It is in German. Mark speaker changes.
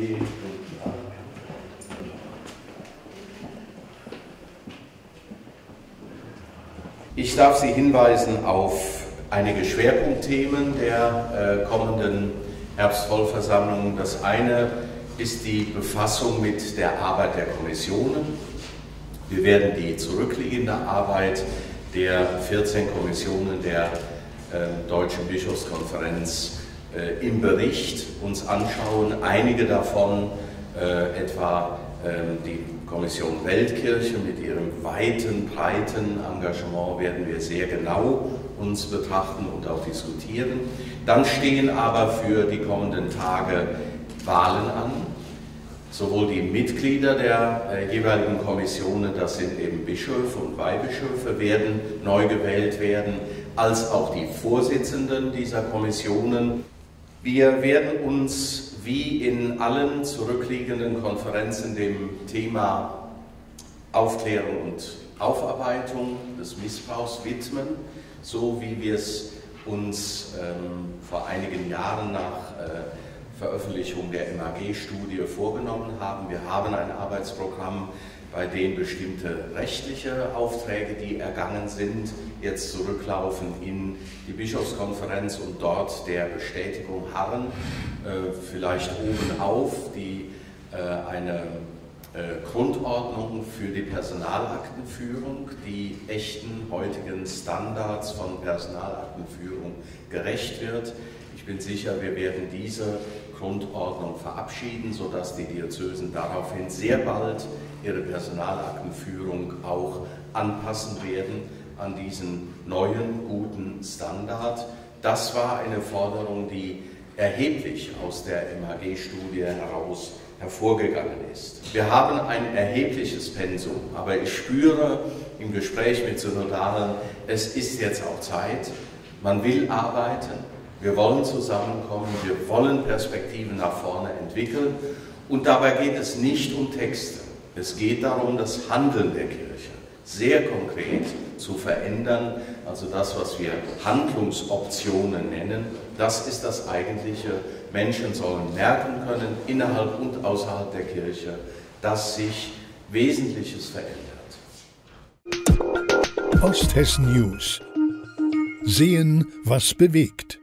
Speaker 1: Ich darf Sie hinweisen auf einige Schwerpunktthemen der kommenden Herbstvollversammlung. Das eine ist die Befassung mit der Arbeit der Kommissionen. Wir werden die zurückliegende Arbeit der 14 Kommissionen der Deutschen Bischofskonferenz im Bericht uns anschauen. Einige davon, etwa die Kommission Weltkirche mit ihrem weiten, breiten Engagement, werden wir sehr genau uns betrachten und auch diskutieren. Dann stehen aber für die kommenden Tage Wahlen an. Sowohl die Mitglieder der jeweiligen Kommissionen, das sind eben Bischöfe und Weihbischöfe, werden neu gewählt werden, als auch die Vorsitzenden dieser Kommissionen. Wir werden uns wie in allen zurückliegenden Konferenzen dem Thema Aufklärung und Aufarbeitung des Missbrauchs widmen, so wie wir es uns vor einigen Jahren nach Veröffentlichung der MAG-Studie vorgenommen haben. Wir haben ein Arbeitsprogramm, bei dem bestimmte rechtliche Aufträge, die ergangen sind, jetzt zurücklaufen in die Bischofskonferenz und dort der Bestätigung harren. Vielleicht obenauf eine Grundordnung für die Personalaktenführung, die echten heutigen Standards von Personalaktenführung gerecht wird. Ich bin sicher, wir werden diese Grundordnung verabschieden, sodass die Diözesen daraufhin sehr bald ihre Personalaktenführung auch anpassen werden an diesen neuen, guten Standard. Das war eine Forderung, die erheblich aus der MAG-Studie heraus hervorgegangen ist. Wir haben ein erhebliches Pensum, aber ich spüre im Gespräch mit Synodalen, es ist jetzt auch Zeit, man will arbeiten. Wir wollen zusammenkommen, wir wollen Perspektiven nach vorne entwickeln und dabei geht es nicht um Texte. Es geht darum, das Handeln der Kirche sehr konkret zu verändern. Also das, was wir Handlungsoptionen nennen, das ist das Eigentliche. Menschen sollen merken können, innerhalb und außerhalb der Kirche, dass sich Wesentliches verändert.
Speaker 2: Osthessen News. Sehen, was bewegt.